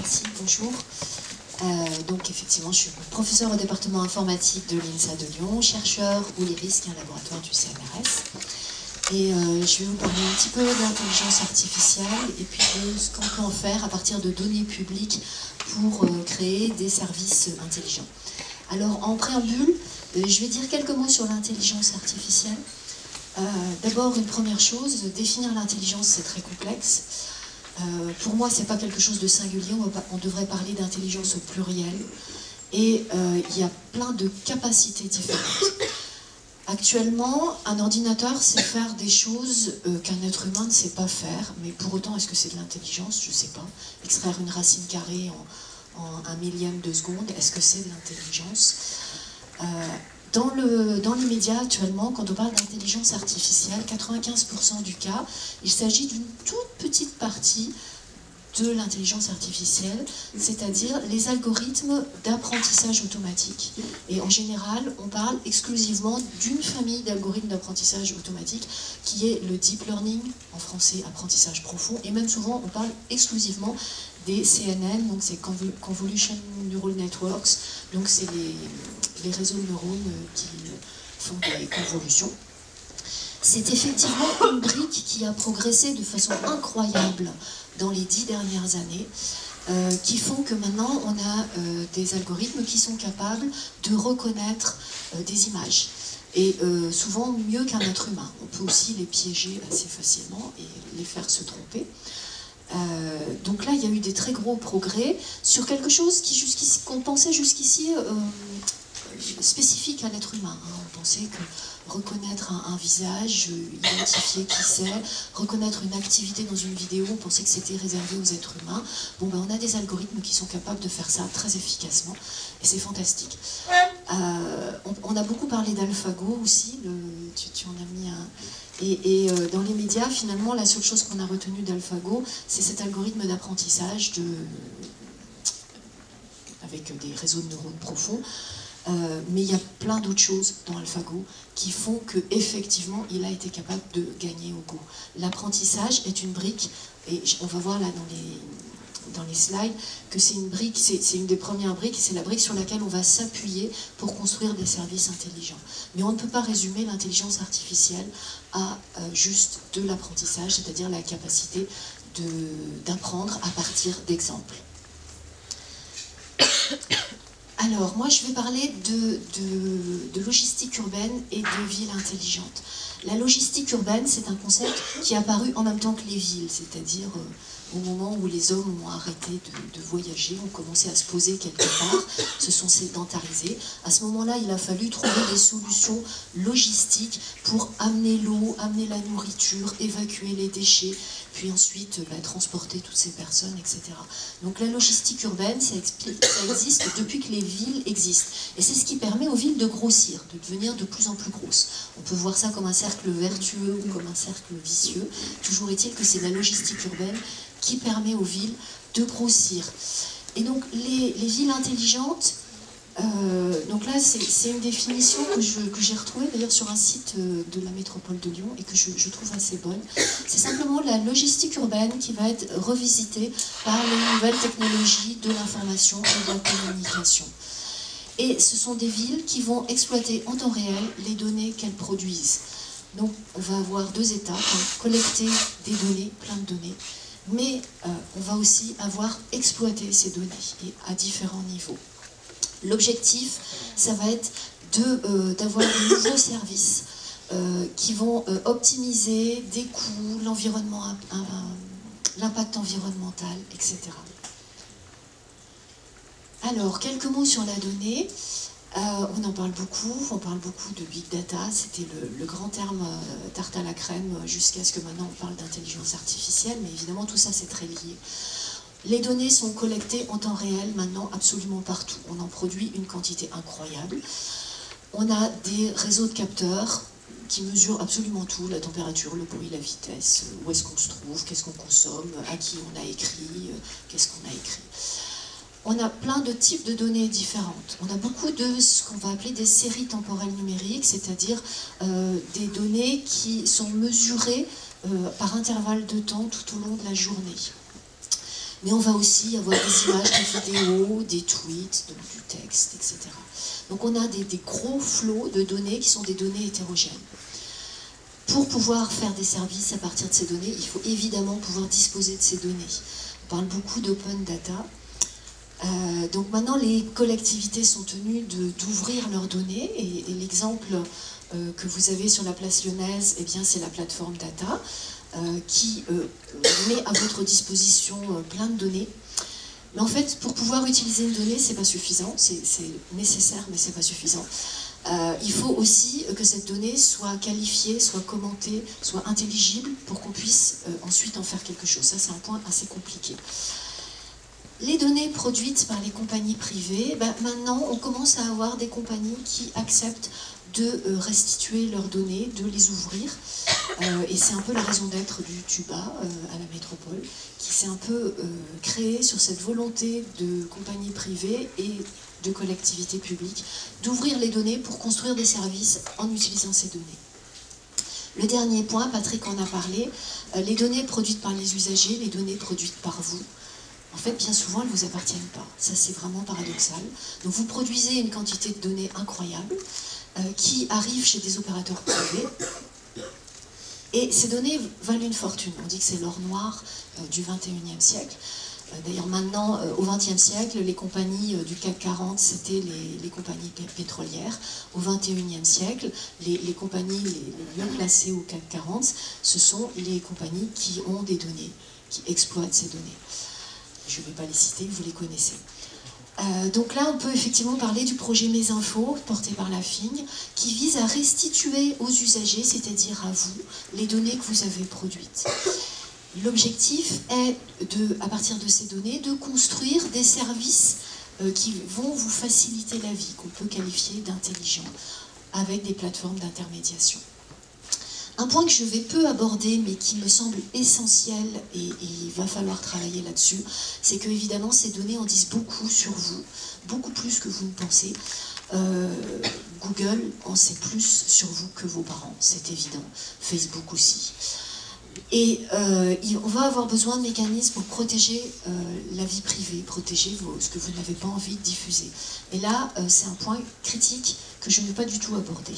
merci, bonjour. Donc effectivement, je suis professeur au département informatique de l'INSA de Lyon, chercheur au LIRIS, qui est un laboratoire du CNRS. Et je vais vous parler un petit peu de l'intelligence artificielle et puis de ce qu'on peut en faire à partir de données publiques pour créer des services intelligents. Alors en préambule, je vais dire quelques mots sur l'intelligence artificielle. D'abord, une première chose, définir l'intelligence, c'est très complexe. Pour moi, c'est pas quelque chose de singulier, on devrait parler d'intelligence au pluriel. Et il y a plein de capacités différentes. Actuellement, un ordinateur sait faire des choses qu'un être humain ne sait pas faire, mais pour autant, est-ce que c'est de l'intelligence? Je ne sais pas. Extraire une racine carrée en un millième de seconde, est-ce que c'est de l'intelligence? Dans les médias actuellement, quand on parle d'intelligence artificielle, 95% du cas, il s'agit d'une toute petite partie de l'intelligence artificielle, c'est-à-dire les algorithmes d'apprentissage automatique. Et en général, on parle exclusivement d'une famille d'algorithmes d'apprentissage automatique qui est le deep learning, en français apprentissage profond, et même souvent on parle exclusivement des CNN, donc c'est Convolution Neural Networks, donc c'est les réseaux de neurones qui font des convolutions. C'est effectivement une brique qui a progressé de façon incroyable dans les 10 dernières années, qui font que maintenant on a des algorithmes qui sont capables de reconnaître des images. Et souvent mieux qu'un être humain. On peut aussi les piéger assez facilement et les faire se tromper. Donc là, il y a eu des très gros progrès sur quelque chose qu'on pensait jusqu'ici spécifique à l'être humain. On pensait que reconnaître un visage, identifier qui c'est, reconnaître une activité dans une vidéo, on pensait que c'était réservé aux êtres humains. Bon, ben, on a des algorithmes qui sont capables de faire ça très efficacement, et c'est fantastique. On a beaucoup parlé d'AlphaGo aussi, tu en as mis un... Et dans les médias, finalement, la seule chose qu'on a retenue d'AlphaGo, c'est cet algorithme d'apprentissage avec des réseaux de neurones profonds. Mais il y a plein d'autres choses dans AlphaGo qui font qu'effectivement, il a été capable de gagner au Go. L'apprentissage est une brique, et on va voir là dans les slides que c'est une brique, c'est une des premières briques, c'est la brique sur laquelle on va s'appuyer pour construire des services intelligents. Mais on ne peut pas résumer l'intelligence artificielle à juste de l'apprentissage, c'est-à-dire la capacité d'apprendre à partir d'exemples. Alors, moi, je vais parler de logistique urbaine et de ville intelligente. La logistique urbaine, c'est un concept qui est apparu en même temps que les villes, c'est-à-dire au moment où les hommes ont arrêté de voyager, ont commencé à se poser quelque part, se sont sédentarisés. À ce moment-là, il a fallu trouver des solutions logistiques pour amener l'eau, amener la nourriture, évacuer les déchets, puis ensuite transporter toutes ces personnes, etc. Donc la logistique urbaine, ça existe depuis que les villes existent. Et c'est ce qui permet aux villes de grossir, de devenir de plus en plus grosses. On peut voir ça comme un cercle vertueux ou comme un cercle vicieux. Toujours est-il que c'est la logistique urbaine qui permet aux villes de grossir. Et donc les villes intelligentes, donc là c'est une définition que j'ai retrouvée d'ailleurs sur un site de la métropole de Lyon et que je trouve assez bonne. C'est simplement la logistique urbaine qui va être revisitée par les nouvelles technologies de l'information et de la communication. Et ce sont des villes qui vont exploiter en temps réel les données qu'elles produisent. Donc on va avoir deux étapes, collecter des données, plein de données, mais on va aussi avoir exploité ces données et à différents niveaux. L'objectif, ça va être d'avoir de nouveaux services qui vont optimiser des coûts, l'environnement, l'impact environnemental, etc. Alors, quelques mots sur la donnée. On en parle beaucoup, on parle beaucoup de big data, c'était le grand terme tarte à la crème jusqu'à ce que maintenant on parle d'intelligence artificielle, mais évidemment tout ça c'est très lié. Les données sont collectées en temps réel maintenant absolument partout, on en produit une quantité incroyable. On a des réseaux de capteurs qui mesurent absolument tout, la température, le bruit, la vitesse, où est-ce qu'on se trouve, qu'est-ce qu'on consomme, à qui on a écrit, qu'est-ce qu'on a écrit. On a plein de types de données différentes. On a beaucoup de ce qu'on va appeler des séries temporelles numériques, c'est-à-dire des données qui sont mesurées par intervalle de temps tout au long de la journée. Mais on va aussi avoir des images, des vidéos, des tweets, donc du texte, etc. Donc on a des gros flots de données qui sont des données hétérogènes. Pour pouvoir faire des services à partir de ces données, il faut évidemment pouvoir disposer de ces données. On parle beaucoup d'open data. Donc maintenant, les collectivités sont tenues d'ouvrir leurs données, et l'exemple que vous avez sur la place lyonnaise, eh bien, c'est la plateforme Data, qui met à votre disposition plein de données. Mais en fait, pour pouvoir utiliser une donnée, c'est pas suffisant, c'est nécessaire, mais c'est pas suffisant. Il faut aussi que cette donnée soit qualifiée, soit commentée, soit intelligible pour qu'on puisse ensuite en faire quelque chose. Ça, c'est un point assez compliqué. Les données produites par les compagnies privées, maintenant on commence à avoir des compagnies qui acceptent de restituer leurs données, de les ouvrir. Et c'est un peu la raison d'être du TUBA à la métropole, qui s'est un peu créé sur cette volonté de compagnies privées et de collectivités publiques d'ouvrir les données pour construire des services en utilisant ces données. Le dernier point, Patrick en a parlé, les données produites par les usagers, les données produites par vous. En fait, bien souvent, elles ne vous appartiennent pas. Ça, c'est vraiment paradoxal. Donc, vous produisez une quantité de données incroyable qui arrivent chez des opérateurs privés. Et ces données valent une fortune. On dit que c'est l'or noir du 21e siècle. D'ailleurs, maintenant, au 20e siècle, les compagnies du CAC 40, c'était les compagnies pétrolières. Au 21e siècle, les compagnies les mieux classées au CAC 40, ce sont les compagnies qui ont des données, qui exploitent ces données. Je ne vais pas les citer, vous les connaissez. Donc là, on peut effectivement parler du projet Mes Infos, porté par la FIN, qui vise à restituer aux usagers, c'est-à-dire à vous, les données que vous avez produites. L'objectif est, à partir de ces données, de construire des services qui vont vous faciliter la vie, qu'on peut qualifier d'intelligents, avec des plateformes d'intermédiation. Un point que je vais peu aborder, mais qui me semble essentiel, et il va falloir travailler là-dessus, c'est que évidemment ces données en disent beaucoup sur vous, beaucoup plus que vous ne pensez. Google en sait plus sur vous que vos parents, c'est évident. Facebook aussi. Et on va avoir besoin de mécanismes pour protéger la vie privée, protéger ce que vous n'avez pas envie de diffuser. Et là, c'est un point critique que je ne vais pas du tout aborder.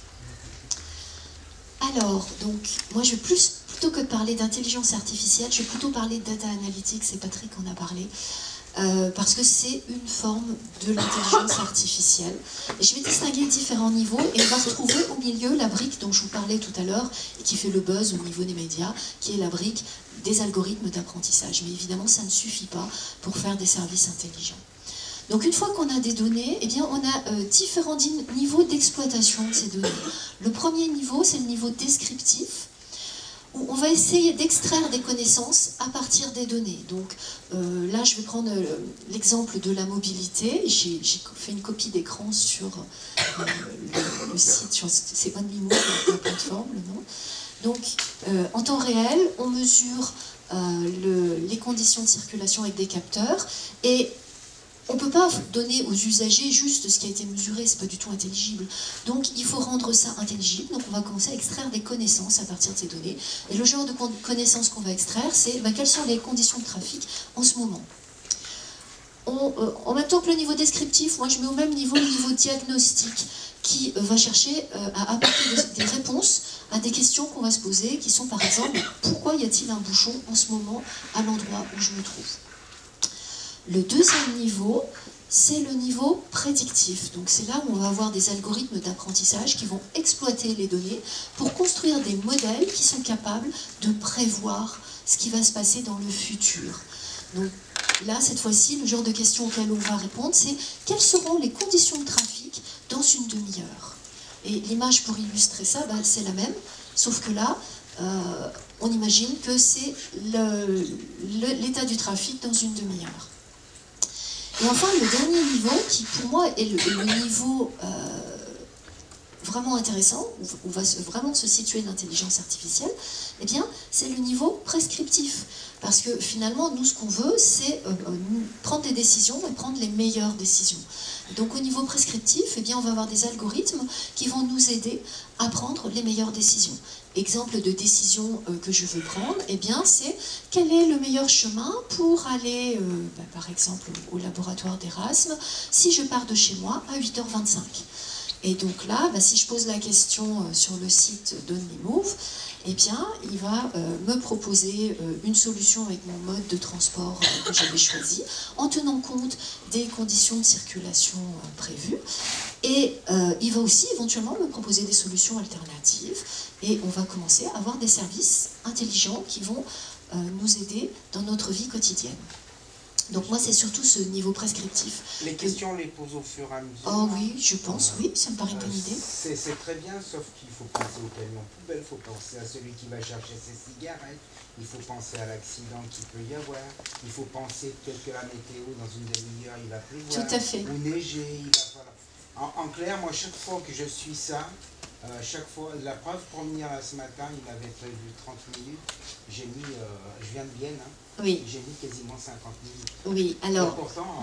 Alors, donc, moi je vais plutôt que de parler d'intelligence artificielle, je vais plutôt parler de data analytics, et Patrick en a parlé, parce que c'est une forme de l'intelligence artificielle. Et je vais distinguer différents niveaux, et on va retrouver au milieu la brique dont je vous parlais tout à l'heure, et qui fait le buzz au niveau des médias, qui est la brique des algorithmes d'apprentissage. Mais évidemment, ça ne suffit pas pour faire des services intelligents. Donc une fois qu'on a des données, eh bien, on a différents niveaux d'exploitation de ces données. Le premier niveau, c'est le niveau descriptif, où on va essayer d'extraire des connaissances à partir des données. Donc là, je vais prendre l'exemple de la mobilité. J'ai fait une copie d'écran sur le site, c'est OnlyMove, la plateforme, le nom. Donc en temps réel, on mesure les conditions de circulation avec des capteurs, et on ne peut pas donner aux usagers juste ce qui a été mesuré, c'est pas du tout intelligible. Donc il faut rendre ça intelligible, donc on va commencer à extraire des connaissances à partir de ces données. Et le genre de connaissances qu'on va extraire, c'est quelles sont les conditions de trafic en ce moment. En même temps que le niveau descriptif, moi je mets au même niveau le niveau diagnostique, qui va chercher à apporter des réponses à des questions qu'on va se poser, qui sont par exemple, pourquoi y a-t-il un bouchon en ce moment à l'endroit où je me trouve ? Le deuxième niveau, c'est le niveau prédictif. Donc c'est là où on va avoir des algorithmes d'apprentissage qui vont exploiter les données pour construire des modèles qui sont capables de prévoir ce qui va se passer dans le futur. Donc là, cette fois-ci, le genre de questions auxquelles on va répondre, c'est quelles seront les conditions de trafic dans une demi-heure? Et l'image pour illustrer ça, c'est la même, sauf que là, on imagine que c'est l'état du trafic dans une demi-heure. Et enfin, le dernier niveau, qui pour moi est le niveau vraiment intéressant, où va vraiment se situer l'intelligence artificielle, eh bien, c'est le niveau prescriptif. Parce que finalement, nous, ce qu'on veut, c'est prendre des décisions et prendre les meilleures décisions. Donc, au niveau prescriptif, eh bien, on va avoir des algorithmes qui vont nous aider à prendre les meilleures décisions. Exemple de décision que je veux prendre, eh bien, c'est quel est le meilleur chemin pour aller, par exemple, au laboratoire d'Erasme, si je pars de chez moi à 8h25. Et donc là, si je pose la question sur le site d'OnlyMove, eh bien, il va me proposer une solution avec mon mode de transport que j'avais choisi, en tenant compte des conditions de circulation prévues. Et il va aussi éventuellement me proposer des solutions alternatives. Et on va commencer à avoir des services intelligents qui vont nous aider dans notre vie quotidienne. Donc moi, c'est surtout ce niveau prescriptif. Les questions, on les pose au fur et à mesure. Oh oui, je pense, oui, ça me paraît une bonne idée. C'est très bien, sauf qu'il faut penser au camion poubelle, il faut penser à celui qui va chercher ses cigarettes, il faut penser à l'accident qu'il peut y avoir, il faut penser peut-être que la météo, dans une demi-heure, il va pleuvoir. Tout à fait. Ou neiger, il va falloir... En clair, moi, chaque fois que je suis ça, chaque fois, la preuve pour venir là ce matin, il m'avait prévu 30 minutes, j'ai mis, je viens de Vienne, hein, oui. J'ai mis quasiment 50 minutes. Oui, alors,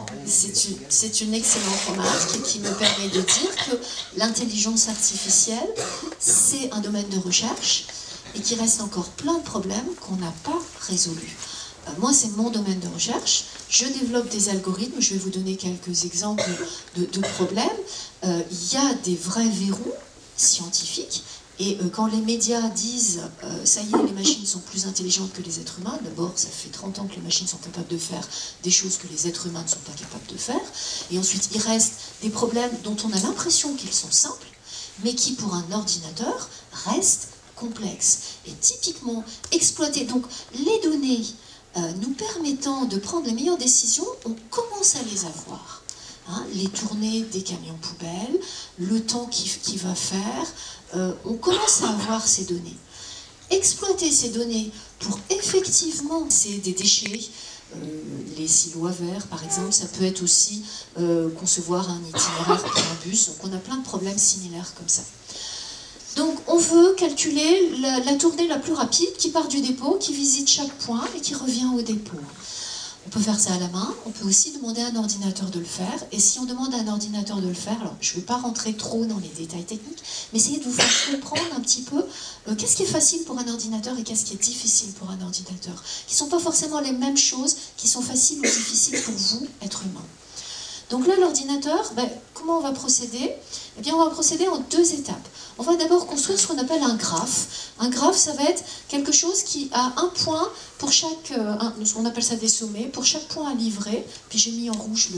c'est une excellente remarque qui me permet de dire que l'intelligence artificielle, c'est un domaine de recherche et qu'il reste encore plein de problèmes qu'on n'a pas résolus. Moi, c'est mon domaine de recherche. Je développe des algorithmes. Je vais vous donner quelques exemples de problèmes. Il y a des vrais verrous scientifiques. Et quand les médias disent « ça y est, les machines sont plus intelligentes que les êtres humains », d'abord, ça fait 30 ans que les machines sont capables de faire des choses que les êtres humains ne sont pas capables de faire. Et ensuite, il reste des problèmes dont on a l'impression qu'ils sont simples, mais qui, pour un ordinateur, restent complexes. Et typiquement, exploiter donc les données nous permettant de prendre les meilleures décisions, on commence à les avoir. Hein, les tournées des camions poubelles, le temps qu'il va faire, on commence à avoir ces données. Exploiter ces données pour effectivement, c'est des déchets, les silos à verre par exemple, ça peut être aussi concevoir un itinéraire pour un bus, donc on a plein de problèmes similaires comme ça. Donc on veut calculer la tournée la plus rapide qui part du dépôt, qui visite chaque point et qui revient au dépôt. On peut faire ça à la main, on peut aussi demander à un ordinateur de le faire, et si on demande à un ordinateur de le faire, alors je ne vais pas rentrer trop dans les détails techniques, mais essayez de vous faire comprendre un petit peu qu'est-ce qui est facile pour un ordinateur et qu'est-ce qui est difficile pour un ordinateur, qui ne sont pas forcément les mêmes choses qui sont faciles ou difficiles pour vous, être humain. Donc là, l'ordinateur, comment on va procéder? Eh bien, on va procéder en deux étapes. On va d'abord construire ce qu'on appelle un graphe. Un graphe, ça va être quelque chose qui a un point pour chaque... on appelle ça des sommets, pour chaque point à livrer. Puis j'ai mis en rouge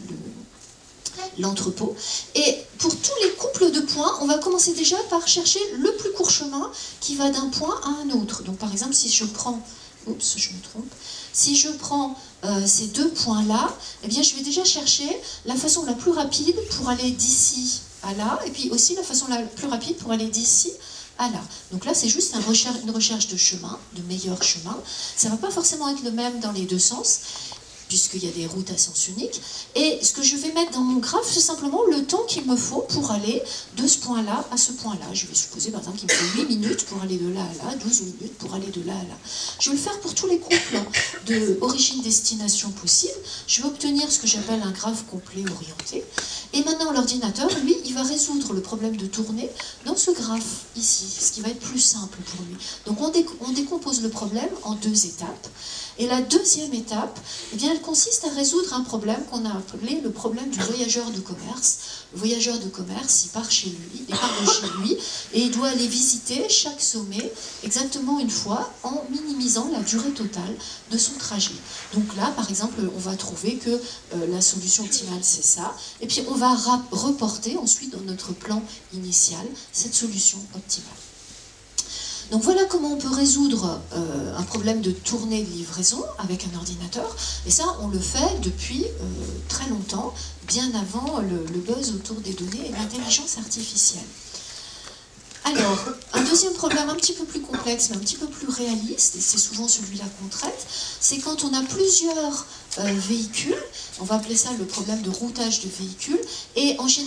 l'entrepôt. Et pour tous les couples de points, on va commencer déjà par chercher le plus court chemin qui va d'un point à un autre. Donc par exemple, si je prends... Oups, je me trompe. Si je prends ces deux points-là, eh bien, je vais déjà chercher la façon la plus rapide pour aller d'ici à là, et puis aussi la façon la plus rapide pour aller d'ici à là. Donc là, c'est juste une recherche de chemin, de meilleur chemin. Ça ne va pas forcément être le même dans les deux sens, puisqu'il y a des routes à sens unique. Et ce que je vais mettre dans mon graphe, c'est simplement le temps qu'il me faut pour aller de ce point-là à ce point-là. Je vais supposer, par exemple, qu'il me faut 8 minutes pour aller de là à là, 12 minutes pour aller de là à là. Je vais le faire pour tous les couples d'origine-destination possible. Je vais obtenir ce que j'appelle un graphe complet orienté. Et maintenant, l'ordinateur, lui, il va résoudre le problème de tournée dans ce graphe ici, ce qui va être plus simple pour lui. Donc, on décompose le problème en deux étapes. Et la deuxième étape, eh bien, elle consiste à résoudre un problème qu'on a appelé le problème du voyageur de commerce. Le voyageur de commerce, il part de chez lui et il doit aller visiter chaque sommet exactement une fois en minimisant la durée totale de son trajet. Donc là, par exemple, on va trouver que la solution optimale, c'est ça. Et puis, on va reporter ensuite dans notre plan initial cette solution optimale. Donc voilà comment on peut résoudre un problème de tournée de livraison avec un ordinateur. Et ça, on le fait depuis très longtemps, bien avant le buzz autour des données et l'intelligence artificielle. Alors, un deuxième problème un petit peu plus complexe, mais un petit peu plus réaliste, et c'est souvent celui-là qu'on traite, c'est quand on a plusieurs véhicules, on va appeler ça le problème de routage de véhicules, et en général,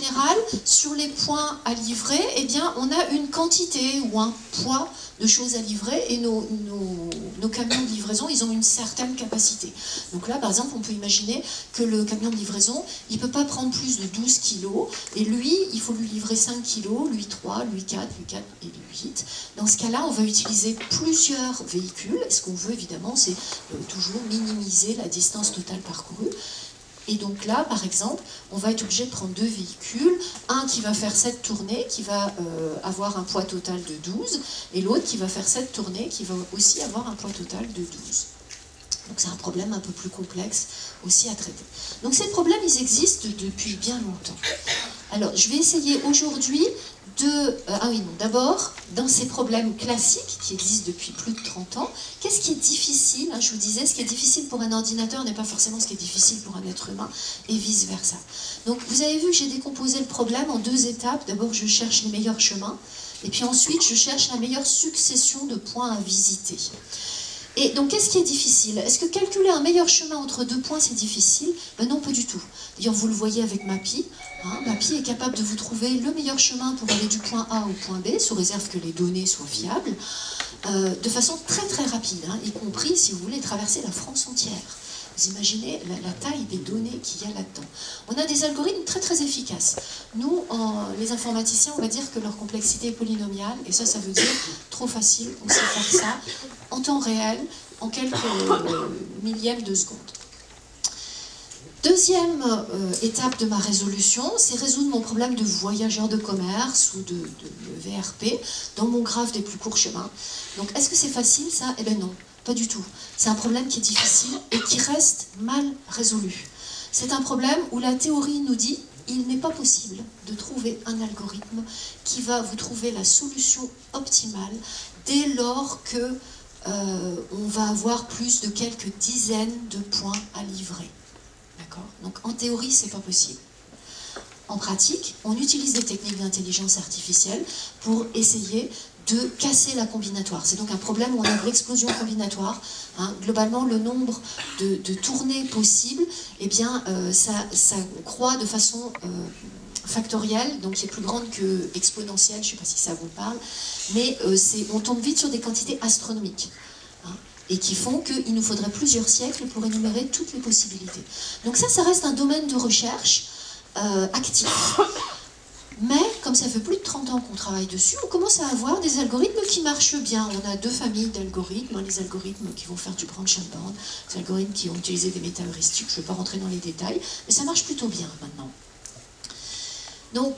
sur les points à livrer, eh bien, on a une quantité ou un poids de choses à livrer et nos camions de livraison, ils ont une certaine capacité. Donc là, par exemple, on peut imaginer que le camion de livraison, il ne peut pas prendre plus de 12 kilos et lui, il faut lui livrer 5 kilos, lui 3, lui 4, lui 4 et lui 8. Dans ce cas-là, on va utiliser plusieurs véhicules. Ce qu'on veut, évidemment, c'est toujours minimiser la distance totale parcourue. Et donc là, par exemple, on va être obligé de prendre deux véhicules, un qui va faire 7 tournées, qui va avoir un poids total de 12, et l'autre qui va faire 7 tournées, qui va aussi avoir un poids total de 12. Donc c'est un problème un peu plus complexe aussi à traiter. Donc ces problèmes, ils existent depuis bien longtemps. Alors, je vais essayer aujourd'hui de... ah oui, non, d'abord, dans ces problèmes classiques qui existent depuis plus de 30 ans, qu'est-ce qui est difficile, hein, je vous disais, ce qui est difficile pour un ordinateur n'est pas forcément ce qui est difficile pour un être humain, et vice-versa. Donc, vous avez vu que j'ai décomposé le problème en deux étapes. D'abord, je cherche les meilleurs chemins, et puis ensuite, je cherche la meilleure succession de points à visiter. Et donc, qu'est-ce qui est difficile? Est-ce que calculer un meilleur chemin entre deux points, c'est difficile? Ben non, pas du tout. D'ailleurs, vous le voyez avec MAPI. Hein, MAPI est capable de vous trouver le meilleur chemin pour aller du point A au point B, sous réserve que les données soient fiables, de façon très très rapide, hein, y compris si vous voulez traverser la France entière. Vous imaginez la taille des données qu'il y a là-dedans. On a des algorithmes très très efficaces. Nous, les informaticiens, on va dire que leur complexité est polynomiale, et ça veut dire trop facile, on sait faire ça en temps réel, en quelques millièmes de seconde. Deuxième étape de ma résolution, c'est résoudre mon problème de voyageur de commerce ou de VRP dans mon graphe des plus courts chemins. Donc, est-ce que c'est facile ça? Eh bien non. Pas du tout. C'est un problème qui est difficile et qui reste mal résolu. C'est un problème où la théorie nous dit il n'est pas possible de trouver un algorithme qui va vous trouver la solution optimale dès lors que on va avoir plus de quelques dizaines de points à livrer. D'accord? Donc en théorie, c'est pas possible. En pratique, on utilise des techniques d'intelligence artificielle pour essayer de casser la combinatoire. C'est donc un problème où on a de l'explosion combinatoire. Hein. Globalement, le nombre de tournées possibles, eh bien, ça croît de façon factorielle, donc qui est plus grande que exponentielle, je ne sais pas si ça vous parle, mais on tombe vite sur des quantités astronomiques. Hein, et qui font qu'il nous faudrait plusieurs siècles pour énumérer toutes les possibilités. Donc ça reste un domaine de recherche actif. Mais, comme ça fait plus de 30 ans qu'on travaille dessus, on commence à avoir des algorithmes qui marchent bien. On a deux familles d'algorithmes, hein, les algorithmes qui vont faire du branch and bound, les algorithmes qui ont utilisé des métaheuristiques, je ne vais pas rentrer dans les détails, mais ça marche plutôt bien maintenant. Donc,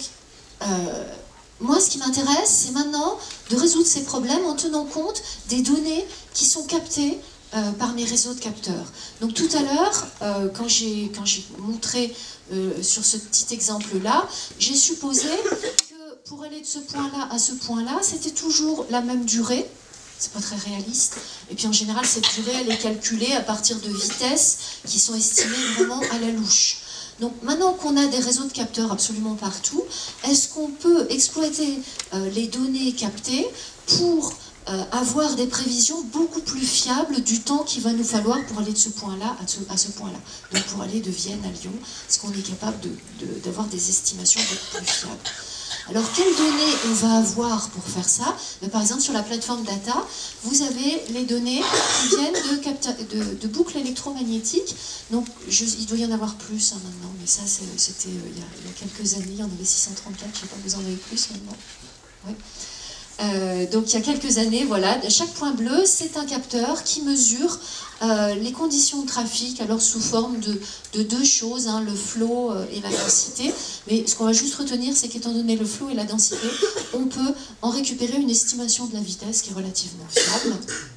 moi, ce qui m'intéresse, c'est maintenant de résoudre ces problèmes en tenant compte des données qui sont captées par mes réseaux de capteurs. Donc tout à l'heure, quand j'ai montré sur ce petit exemple-là, j'ai supposé que pour aller de ce point-là à ce point-là, c'était toujours la même durée. C'est pas très réaliste. Et puis en général, cette durée, elle est calculée à partir de vitesses qui sont estimées vraiment à la louche. Donc maintenant qu'on a des réseaux de capteurs absolument partout, est-ce qu'on peut exploiter les données captées pour avoir des prévisions beaucoup plus fiables du temps qu'il va nous falloir pour aller de ce point-là à ce point-là. Donc pour aller de Vienne à Lyon, est-ce qu'on est capable d'avoir des estimations beaucoup plus fiables? Alors quelles données on va avoir pour faire ça? Par exemple sur la plateforme data, vous avez les données qui viennent de boucles électromagnétiques. Donc il doit y en avoir plus hein, maintenant, mais ça c'était il y a quelques années, il y en avait 634, je ne sais pas, vous en avez plus maintenant? Oui. Donc il y a quelques années, voilà, chaque point bleu, c'est un capteur qui mesure les conditions de trafic, alors sous forme de deux choses, hein, le flot et la densité. Mais ce qu'on va juste retenir, c'est qu'étant donné le flot et la densité, on peut en récupérer une estimation de la vitesse qui est relativement fiable.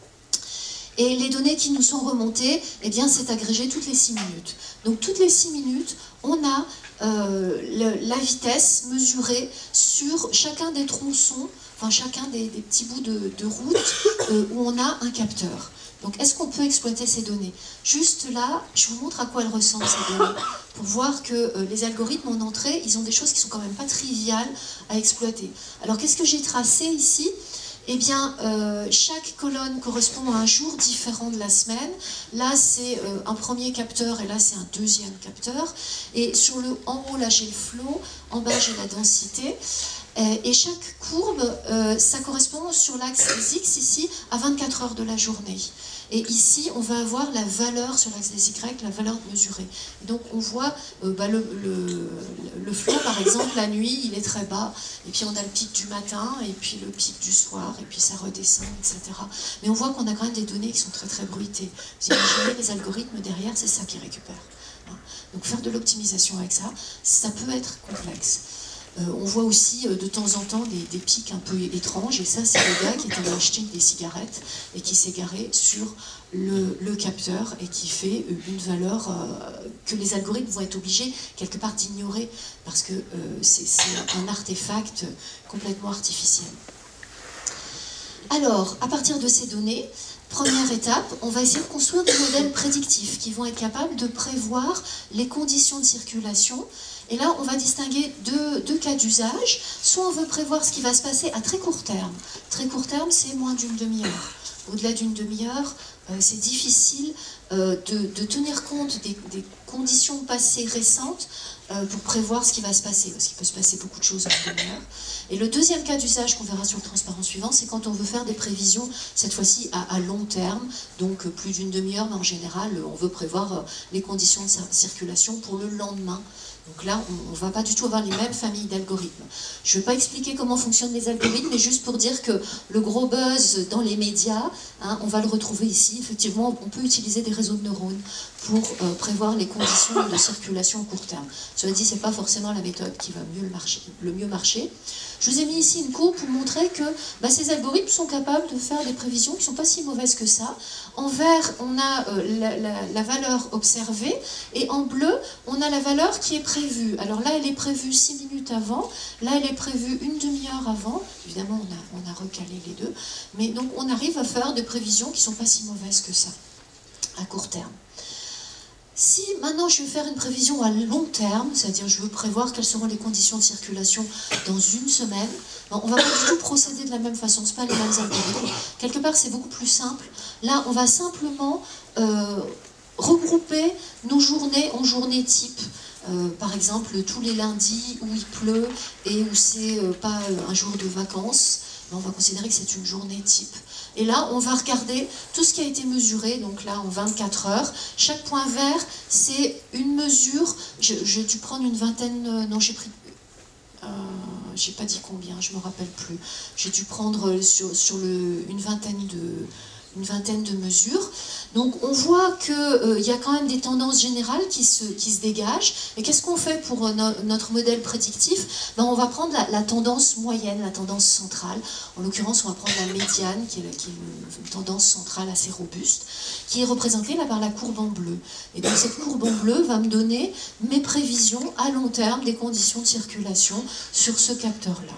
Et les données qui nous sont remontées, eh bien, c'est agrégé toutes les 6 minutes. Donc toutes les 6 minutes, on a la vitesse mesurée sur chacun des tronçons, enfin chacun des petits bouts de route où on a un capteur. Donc est-ce qu'on peut exploiter ces données? Juste là, je vous montre à quoi elles ressemblent ces données, pour voir que les algorithmes en entrée, ils ont des choses qui sont quand même pas triviales à exploiter. Alors qu'est-ce que j'ai tracé ici? eh bien, chaque colonne correspond à un jour différent de la semaine. Là, c'est un premier capteur et là, c'est un deuxième capteur. Et en haut, là, j'ai le flow, en bas, j'ai la densité. Et chaque courbe, ça correspond sur l'axe des X, ici, à 24 heures de la journée. Et ici, on va avoir la valeur sur l'axe des Y, la valeur mesurée. Donc, on voit le flot, par exemple, la nuit, il est très bas. Et puis, on a le pic du matin, et puis le pic du soir, et puis ça redescend, etc. Mais on voit qu'on a quand même des données qui sont très, très bruitées. Vous imaginez, les algorithmes derrière, c'est ça qu'ils récupèrent. Donc, faire de l'optimisation avec ça, ça peut être complexe. On voit aussi de temps en temps des pics un peu étranges, et ça c'est le gars qui est allé acheter des cigarettes et qui s'est garé sur le capteur et qui fait une valeur que les algorithmes vont être obligés quelque part d'ignorer parce que c'est un artefact complètement artificiel. Alors, à partir de ces données, première étape, on va essayer de construire des modèles prédictifs qui vont être capables de prévoir les conditions de circulation. Et là, on va distinguer deux cas d'usage. Soit on veut prévoir ce qui va se passer à très court terme. Très court terme, c'est moins d'une demi-heure. Au-delà d'une demi-heure, c'est difficile de tenir compte des conditions passées récentes pour prévoir ce qui va se passer, parce qu'il peut se passer beaucoup de choses en une demi-heure. Et le deuxième cas d'usage qu'on verra sur le transparent suivant, c'est quand on veut faire des prévisions, cette fois-ci à long terme, donc plus d'une demi-heure, mais en général, on veut prévoir les conditions de circulation pour le lendemain. Donc là, on ne va pas du tout avoir les mêmes familles d'algorithmes. Je ne vais pas expliquer comment fonctionnent les algorithmes, mais juste pour dire que le gros buzz dans les médias, on va le retrouver ici. Effectivement, on peut utiliser des réseaux de neurones pour prévoir les conditions de circulation à court terme. Cela dit, ce n'est pas forcément la méthode qui va le mieux marcher. Je vous ai mis ici une courbe pour montrer que ces algorithmes sont capables de faire des prévisions qui ne sont pas si mauvaises que ça. En vert, on a la valeur observée, et en bleu, on a la valeur qui est prévue. Alors là, elle est prévue 6 minutes avant, là, elle est prévue une demi-heure avant. Évidemment, on a recalé les deux. Mais donc, on arrive à faire des prévisions qui ne sont pas si mauvaises que ça, à court terme. Si maintenant je veux faire une prévision à long terme, c'est-à-dire je veux prévoir quelles seront les conditions de circulation dans une semaine, on ne va pas du tout procéder de la même façon, ce ne sont pas les mêmes algorithmes. Quelque part, c'est beaucoup plus simple. Là, on va simplement regrouper nos journées en journées type. Par exemple, tous les lundis où il pleut et où c'est pas un jour de vacances, on va considérer que c'est une journée type. Et là, on va regarder tout ce qui a été mesuré, donc là, en 24 heures. Chaque point vert, c'est une mesure. J'ai dû prendre une vingtaine... non, j'ai pris... j'ai pas dit combien, je me rappelle plus. J'ai dû prendre une vingtaine de mesures. Donc on voit qu'il y a quand même des tendances générales qui se dégagent. Et qu'est-ce qu'on fait pour notre modèle prédictif? On va prendre la tendance moyenne, la tendance centrale. En l'occurrence, on va prendre la médiane, qui est une tendance centrale assez robuste, qui est représentée là par la courbe en bleu. Et donc cette courbe en bleu va me donner mes prévisions à long terme des conditions de circulation sur ce capteur-là.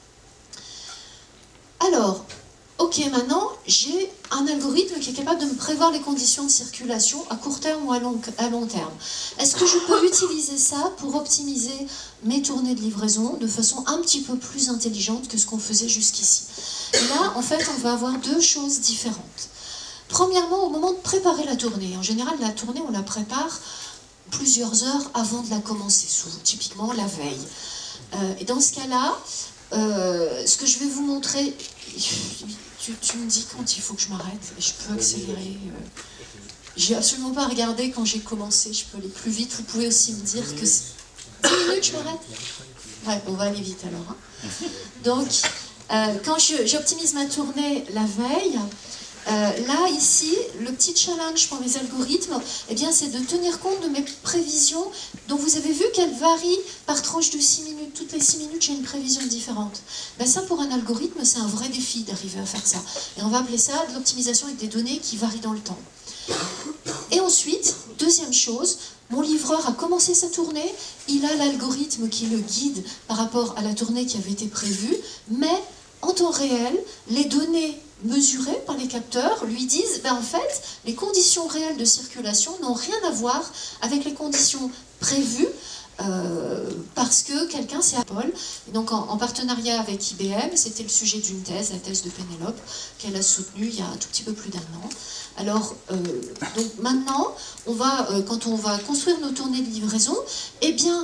Alors, ok, maintenant, j'ai un algorithme qui est capable de me prévoir les conditions de circulation à court terme ou à long terme. Est-ce que je peux utiliser ça pour optimiser mes tournées de livraison de façon un petit peu plus intelligente que ce qu'on faisait jusqu'ici? Là, en fait, on va avoir deux choses différentes. Premièrement, au moment de préparer la tournée. En général, la tournée, on la prépare plusieurs heures avant de la commencer, typiquement la veille. Et dans ce cas-là, ce que je vais vous montrer... Tu me dis quand il faut que je m'arrête et je peux accélérer. J'ai absolument pas regardé quand j'ai commencé, je peux aller plus vite. Vous pouvez aussi me dire que 10 minutes je m'arrête. Ouais, on va aller vite alors. Hein. Donc, quand j'optimise ma tournée la veille, là, ici, le petit challenge pour mes algorithmes, eh bien, c'est de tenir compte de mes prévisions dont vous avez vu qu'elles varient par tranche de 6 minutes. Toutes les 6 minutes, j'ai une prévision différente. Ça, pour un algorithme, c'est un vrai défi d'arriver à faire ça. Et on va appeler ça de l'optimisation avec des données qui varient dans le temps. Et ensuite, deuxième chose, mon livreur a commencé sa tournée, il a l'algorithme qui le guide par rapport à la tournée qui avait été prévue, mais en temps réel, les données mesurées par les capteurs lui disent, en fait, les conditions réelles de circulation n'ont rien à voir avec les conditions prévues parce que quelqu'un s'est appelé. Donc en partenariat avec IBM, c'était le sujet d'une thèse, la thèse de Pénélope, qu'elle a soutenue il y a un tout petit peu plus d'1 an. Alors, donc maintenant, quand on va construire nos tournées de livraison, eh bien,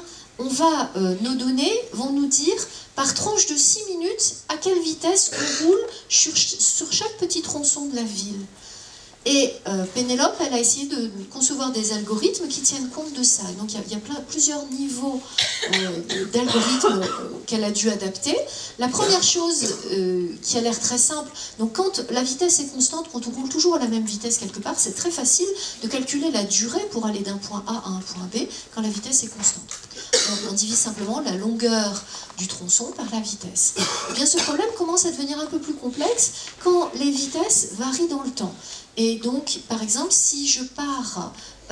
nos données vont nous dire, par tranche de 6 minutes, à quelle vitesse on roule sur chaque petit tronçon de la ville. Et Pénélope, elle a essayé de concevoir des algorithmes qui tiennent compte de ça. Donc il y a plusieurs niveaux d'algorithmes qu'elle a dû adapter. La première chose qui a l'air très simple, donc quand la vitesse est constante, quand on roule toujours à la même vitesse quelque part, c'est très facile de calculer la durée pour aller d'un point A à un point B quand la vitesse est constante. Donc on divise simplement la longueur du tronçon par la vitesse. Eh bien ce problème commence à devenir un peu plus complexe quand les vitesses varient dans le temps. Et donc, par exemple, si je pars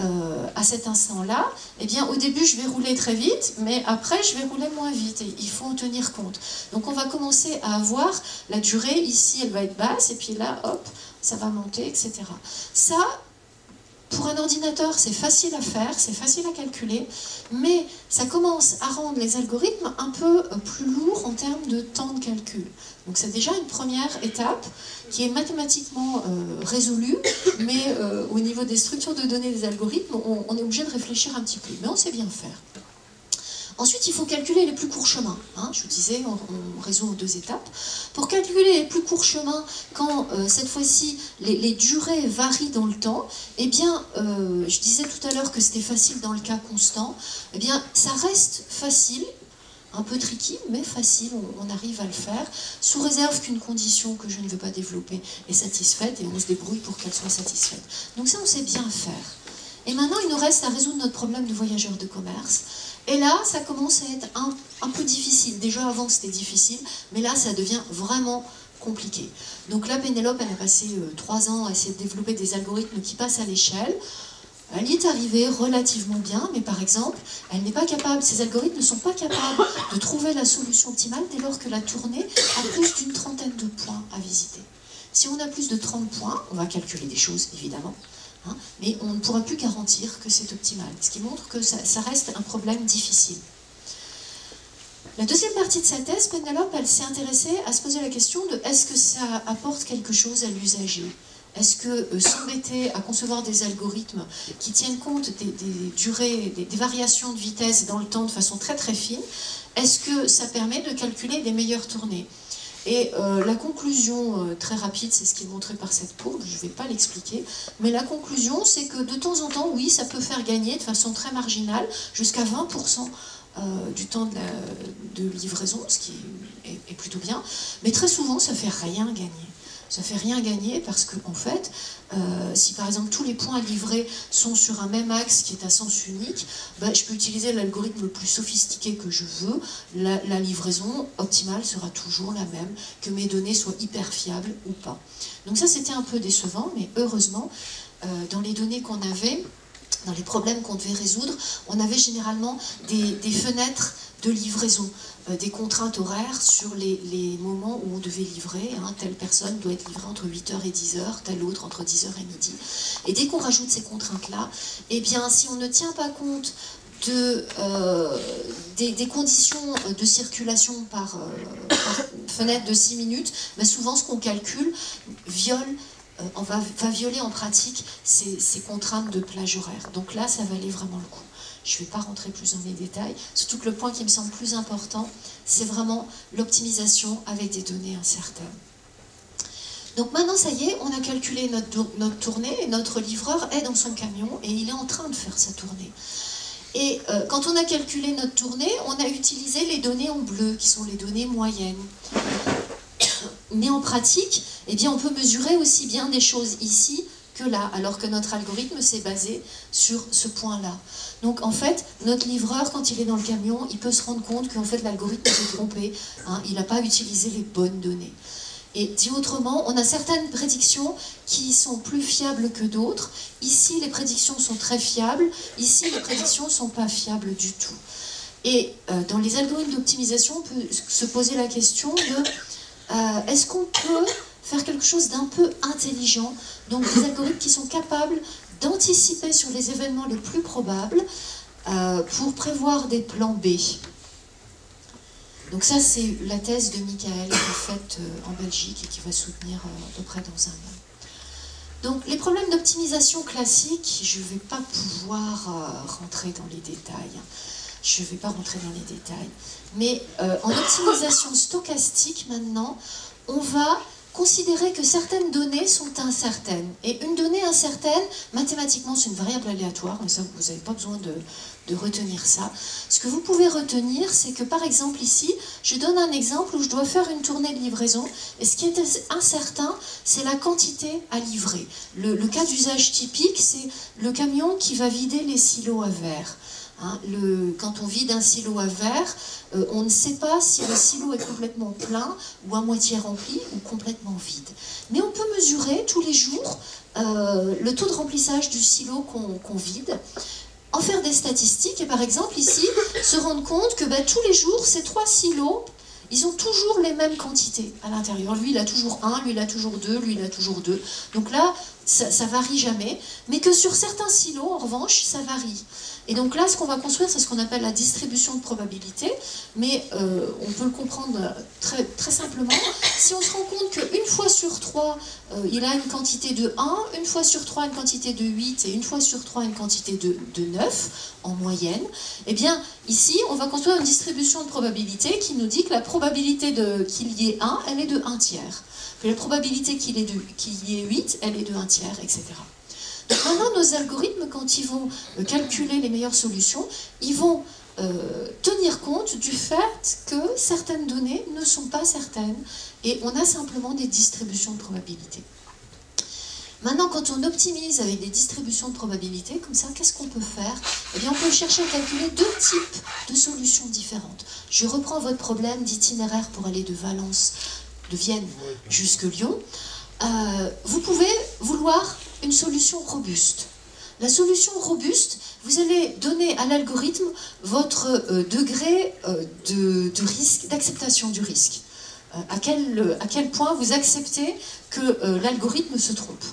à cet instant-là, eh bien, au début, je vais rouler très vite, mais après, je vais rouler moins vite. Et il faut en tenir compte. Donc, on va commencer à avoir la durée. Ici, elle va être basse, et puis là, hop, ça va monter, etc. Ça, pour un ordinateur, c'est facile à faire, c'est facile à calculer, mais ça commence à rendre les algorithmes un peu plus lourds en termes de temps de calcul. Donc c'est déjà une première étape qui est mathématiquement résolue, mais au niveau des structures de données des algorithmes, on est obligé de réfléchir un petit peu, mais on sait bien faire. Ensuite, il faut calculer les plus courts chemins. Hein, je vous disais, on résout en 2 étapes. Pour calculer les plus courts chemins, quand cette fois-ci les durées varient dans le temps, eh bien, je disais tout à l'heure que c'était facile dans le cas constant, eh bien, ça reste facile, un peu tricky, mais facile, on arrive à le faire, sous réserve qu'une condition que je ne veux pas développer est satisfaite, et on se débrouille pour qu'elle soit satisfaite. Donc ça, on sait bien faire. Et maintenant, il nous reste à résoudre notre problème de voyageurs de commerce. Et là, ça commence à être un peu difficile. Déjà avant, c'était difficile, mais là, ça devient vraiment compliqué. Donc là, Pénélope, elle a passé 3 ans à essayer de développer des algorithmes qui passent à l'échelle. Elle y est arrivée relativement bien, mais par exemple, elle n'est pas capable, ces algorithmes ne sont pas capables de trouver la solution optimale dès lors que la tournée a plus d'une trentaine de points à visiter. Si on a plus de 30 points, on va calculer des choses, évidemment, hein, mais on ne pourra plus garantir que c'est optimal, ce qui montre que ça reste un problème difficile. La deuxième partie de sa thèse, Pénélope, elle s'est intéressée à se poser la question de est-ce que ça apporte quelque chose à l'usager ? Est-ce que s'embêter à concevoir des algorithmes qui tiennent compte des durées, des variations de vitesse dans le temps de façon très très fine, est-ce que ça permet de calculer des meilleures tournées ? Et la conclusion très rapide, c'est ce qui est montré par cette courbe, je ne vais pas l'expliquer, mais la conclusion, c'est que de temps en temps, oui, ça peut faire gagner de façon très marginale, jusqu'à 20% du temps de livraison, ce qui est plutôt bien, mais très souvent, ça ne fait rien gagner. Ça ne fait rien gagner parce que, en fait, si par exemple tous les points à livrer sont sur un même axe qui est à sens unique, ben, je peux utiliser l'algorithme le plus sophistiqué que je veux. La livraison optimale sera toujours la même, que mes données soient hyper fiables ou pas. Donc ça, c'était un peu décevant, mais heureusement, dans les données qu'on avait, dans les problèmes qu'on devait résoudre, on avait généralement des fenêtres de livraison, des contraintes horaires sur les moments où on devait livrer. Hein, telle personne doit être livrée entre 8h et 10h, telle autre entre 10h et midi. Et dès qu'on rajoute ces contraintes-là, eh bien, si on ne tient pas compte des conditions de circulation par fenêtre de 6 minutes, ben souvent ce qu'on calcule va violer en pratique ces contraintes de plage horaire. Donc là, ça valait vraiment le coup. Je ne vais pas rentrer plus dans les détails, surtout que le point qui me semble plus important, c'est vraiment l'optimisation avec des données incertaines. Donc maintenant, ça y est, on a calculé notre tournée, et notre livreur est dans son camion, et il est en train de faire sa tournée. Et quand on a calculé notre tournée, on a utilisé les données en bleu, qui sont les données moyennes. Mais en pratique, eh bien, on peut mesurer aussi bien des choses ici que là, alors que notre algorithme s'est basé sur ce point-là. Donc en fait, notre livreur, quand il est dans le camion, il peut se rendre compte qu'en fait l'algorithme s'est trompé, hein, il n'a pas utilisé les bonnes données. Et dit autrement, on a certaines prédictions qui sont plus fiables que d'autres. Ici, les prédictions sont très fiables, ici, les prédictions ne sont pas fiables du tout. Et dans les algorithmes d'optimisation, on peut se poser la question de est-ce qu'on peut faire quelque chose d'un peu intelligent, donc des algorithmes qui sont capables d'anticiper sur les événements les plus probables, pour prévoir des plans B. Donc ça, c'est la thèse de Michael qui est faite en Belgique et qui va soutenir de près dans un an. Donc les problèmes d'optimisation classiques, je ne vais pas pouvoir rentrer dans les détails. Je ne vais pas rentrer dans les détails. Mais en optimisation stochastique, maintenant, on va considérer que certaines données sont incertaines. Et une donnée incertaine, mathématiquement, c'est une variable aléatoire, mais ça, vous n'avez pas besoin de retenir ça. Ce que vous pouvez retenir, c'est que, par exemple, ici, je donne un exemple où je dois faire une tournée de livraison, et ce qui est incertain, c'est la quantité à livrer. Le cas d'usage typique, c'est le camion qui va vider les silos à verre. Hein, quand on vide un silo à verre, on ne sait pas si le silo est complètement plein ou à moitié rempli ou complètement vide. Mais on peut mesurer tous les jours le taux de remplissage du silo qu'on vide, en faire des statistiques et par exemple ici, se rendre compte que tous les jours, ces 3 silos, ils ont toujours les mêmes quantités à l'intérieur. Lui, il a toujours 1, lui, il a toujours 2, lui, il a toujours 2. Donc là, ça varie jamais. Mais que sur certains silos, en revanche, ça varie. Et donc là, ce qu'on va construire, c'est ce qu'on appelle la distribution de probabilité. Mais on peut le comprendre très, très simplement. Si on se rend compte qu'une fois sur 3, il a une quantité de 1, une fois sur 3, une quantité de 8, et une fois sur 3, une quantité de 9, en moyenne, eh bien, ici, on va construire une distribution de probabilité qui nous dit que la probabilité qu'il y ait 1, elle est de 1 tiers. Puis la probabilité qu'il y ait 8, elle est de 1 tiers, etc. Donc maintenant, nos algorithmes, quand ils vont calculer les meilleures solutions, ils vont tenir compte du fait que certaines données ne sont pas certaines et on a simplement des distributions de probabilité. Maintenant, quand on optimise avec des distributions de probabilité, comme ça, qu'est-ce qu'on peut faire? Eh bien, on peut chercher à calculer 2 types de solutions différentes. Je reprends votre problème d'itinéraire pour aller de Valence, de Vienne jusque Lyon. Vous pouvez vouloir une solution robuste. La solution robuste, vous allez donner à l'algorithme votre degré de risque, d'acceptation du risque. À quel point vous acceptez que l'algorithme se trompe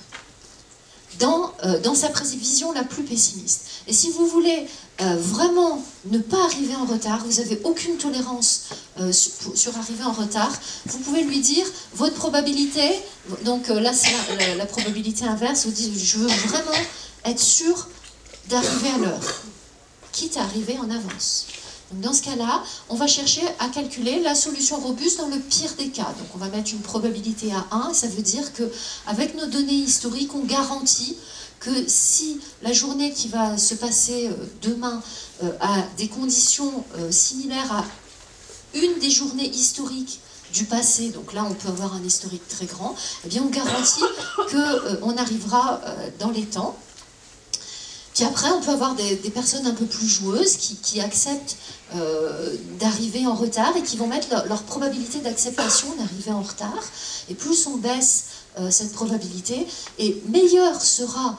dans sa prévision la plus pessimiste. Et si vous voulez vraiment ne pas arriver en retard, vous n'avez aucune tolérance sur arriver en retard, vous pouvez lui dire votre probabilité, donc là c'est la probabilité inverse, vous dites je veux vraiment être sûr d'arriver à l'heure, quitte à arriver en avance. Donc dans ce cas-là, on va chercher à calculer la solution robuste dans le pire des cas. Donc on va mettre une probabilité à 1, ça veut dire qu'avec nos données historiques, on garantit que si la journée qui va se passer demain a des conditions similaires à une des journées historiques du passé, donc là on peut avoir un historique très grand, eh bien on garantit qu'on arrivera dans les temps. Puis après, on peut avoir des personnes un peu plus joueuses qui acceptent d'arriver en retard et qui vont mettre leur probabilité d'acceptation d'arriver en retard. Et plus on baisse cette probabilité, et meilleur sera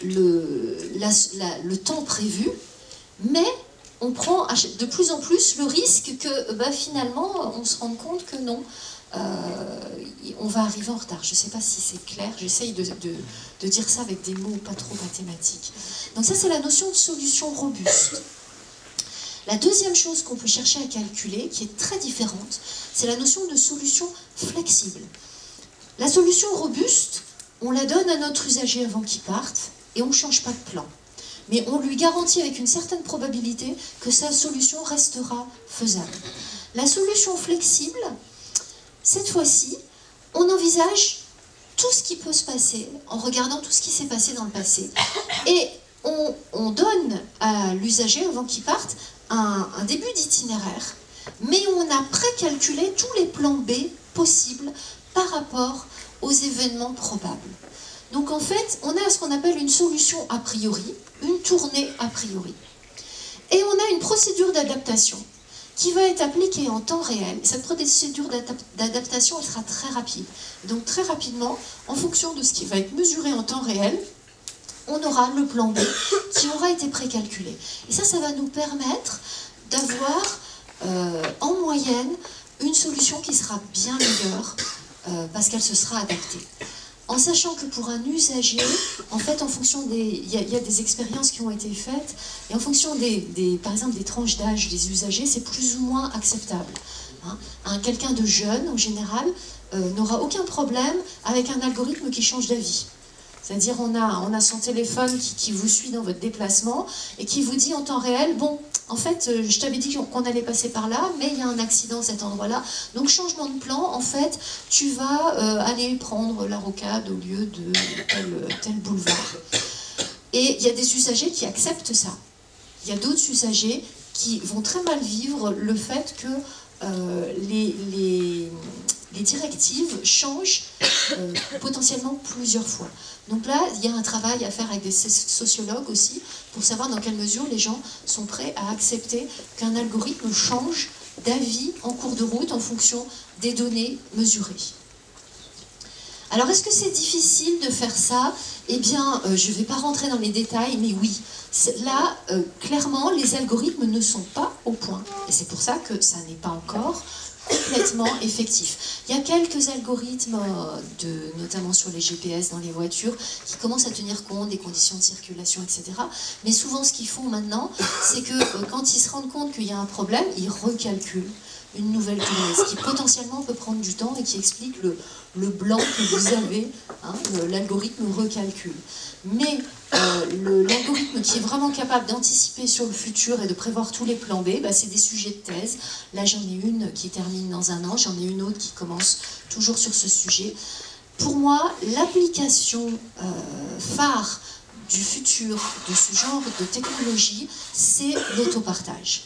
le temps prévu, mais on prend de plus en plus le risque que finalement on se rende compte que non, on va arriver en retard. Je ne sais pas si c'est clair, j'essaye de dire ça avec des mots pas trop mathématiques. Donc ça, c'est la notion de solution robuste. La deuxième chose qu'on peut chercher à calculer, qui est très différente, c'est la notion de solution flexible. La solution robuste, on la donne à notre usager avant qu'il parte, et on ne change pas de plan. Mais on lui garantit avec une certaine probabilité que sa solution restera faisable. La solution flexible, cette fois-ci, on envisage tout ce qui peut se passer en regardant tout ce qui s'est passé dans le passé. Et on donne à l'usager, avant qu'il parte, un début d'itinéraire, mais on a précalculé tous les plans B possibles par rapport aux événements probables. Donc en fait, on a ce qu'on appelle une solution a priori, une tournée a priori. Et on a une procédure d'adaptation qui va être appliquée en temps réel. Cette procédure d'adaptation, elle sera très rapide. Donc très rapidement, en fonction de ce qui va être mesuré en temps réel, on aura le plan B qui aura été précalculé. Et ça va nous permettre d'avoir en moyenne une solution qui sera bien meilleure parce qu'elle se sera adaptée. en sachant que pour un usager, en fait, en fonction des... Il y a des expériences qui ont été faites, et en fonction par exemple, des tranches d'âge des usagers, c'est plus ou moins acceptable. Hein. Quelqu'un de jeune, en général, n'aura aucun problème avec un algorithme qui change d'avis. C'est-à-dire, on a son téléphone qui vous suit dans votre déplacement et qui vous dit en temps réel, bon, en fait, je t'avais dit qu'on allait passer par là, mais il y a un accident à cet endroit-là. Donc, changement de plan, en fait, tu vas aller prendre la rocade au lieu de tel boulevard. Et il y a des usagers qui acceptent ça. Il y a d'autres usagers qui vont très mal vivre le fait que les directives changent potentiellement plusieurs fois. Donc là, il y a un travail à faire avec des sociologues aussi, pour savoir dans quelle mesure les gens sont prêts à accepter qu'un algorithme change d'avis en cours de route en fonction des données mesurées. Alors, est-ce que c'est difficile de faire ça? Eh bien, je ne vais pas rentrer dans les détails, mais oui. Là, clairement, les algorithmes ne sont pas au point. Et c'est pour ça que ça n'est pas encore complètement effectif. Il y a quelques algorithmes, notamment sur les GPS dans les voitures, qui commencent à tenir compte des conditions de circulation, etc. Mais souvent, ce qu'ils font maintenant, c'est que quand ils se rendent compte qu'il y a un problème, ils recalculent une nouvelle tournée, ce qui potentiellement peut prendre du temps et qui explique le blanc que vous avez, hein, l'algorithme recalcule. Mais l'algorithme qui est vraiment capable d'anticiper sur le futur et de prévoir tous les plans B, bah, c'est des sujets de thèse. Là, j'en ai une qui termine dans 1 an, j'en ai une autre qui commence toujours sur ce sujet. Pour moi, l'application phare du futur de ce genre de technologie, c'est l'autopartage.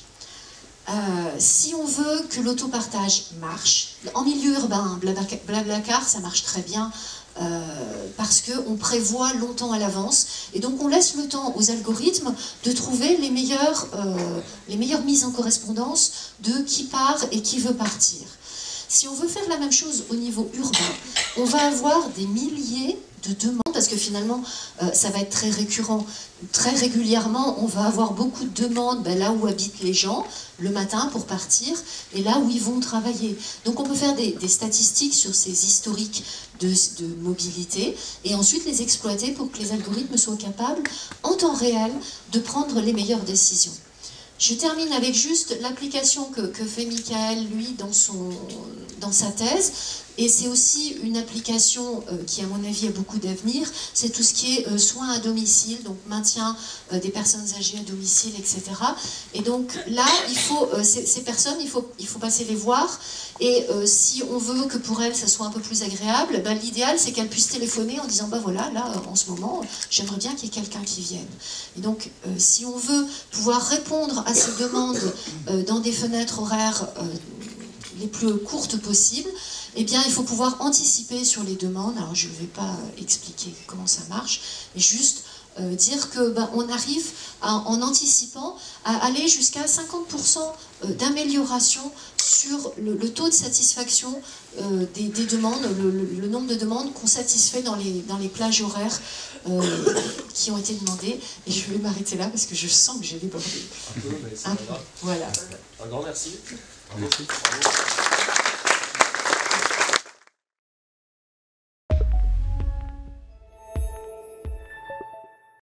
Si on veut que l'autopartage marche, en milieu urbain, Blablacar, ça marche très bien parce qu'on prévoit longtemps à l'avance et donc on laisse le temps aux algorithmes de trouver les meilleures mises en correspondance de qui part et qui veut partir. Si on veut faire la même chose au niveau urbain, on va avoir des milliers de demandes, parce que finalement, ça va être très récurrent. Très régulièrement, on va avoir beaucoup de demandes là où habitent les gens, le matin pour partir, et là où ils vont travailler. Donc on peut faire des statistiques sur ces historiques de mobilité, et ensuite les exploiter pour que les algorithmes soient capables, en temps réel, de prendre les meilleures décisions. Je termine avec juste l'application que fait Michael, lui, dans sa thèse. Et c'est aussi une application qui, à mon avis, a beaucoup d'avenir. C'est tout ce qui est soins à domicile, donc maintien des personnes âgées à domicile, etc. Et donc là, ces personnes, il faut passer les voir. Et si on veut que pour elles, ça soit un peu plus agréable, ben, l'idéal, c'est qu'elles puissent téléphoner en disant, bah voilà, là, en ce moment, j'aimerais bien qu'il y ait quelqu'un qui vienne. Et donc, si on veut pouvoir répondre à ces demandes dans des fenêtres horaires les plus courtes possibles, eh bien, il faut pouvoir anticiper sur les demandes. Alors, je ne vais pas expliquer comment ça marche, mais juste dire que on arrive, en anticipant, à aller jusqu'à 50% d'amélioration sur le taux de satisfaction des demandes, le nombre de demandes qu'on satisfait dans les plages horaires qui ont été demandées. Et je vais m'arrêter là parce que je sens que j'ai débordé. Un peu, mais c'est pas grave. Voilà. Un grand merci. Merci.